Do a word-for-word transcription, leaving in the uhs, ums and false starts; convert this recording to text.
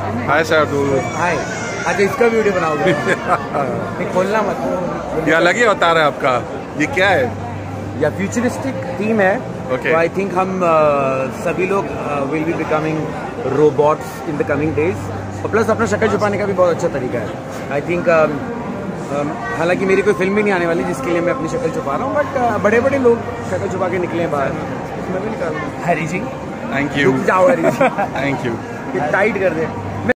हाय शार्दुल। हाय। अच्छा इसका वीडियो बनाओगे? नहीं खोलना मत। ये अलग ही अवतार है आपका, ये क्या है? या फ्यूचरिस्टिक थीम है। Okay. तो आई थिंक हम uh, सभी लोग will be becoming robots in the coming days. और प्लस अपना शक्ल छुपाने का भी बहुत अच्छा तरीका है आई थिंक। हालांकि मेरी कोई फिल्म भी नहीं आने वाली जिसके लिए मैं अपनी शक्ल छुपा रहा हूँ, बट बड़े बड़े लोग शक्ल छुपा के निकले बाहर, मैं भी निकाल। Hari Singh thank you. जाओ Hari Singh. Thank you. Tight कर दे।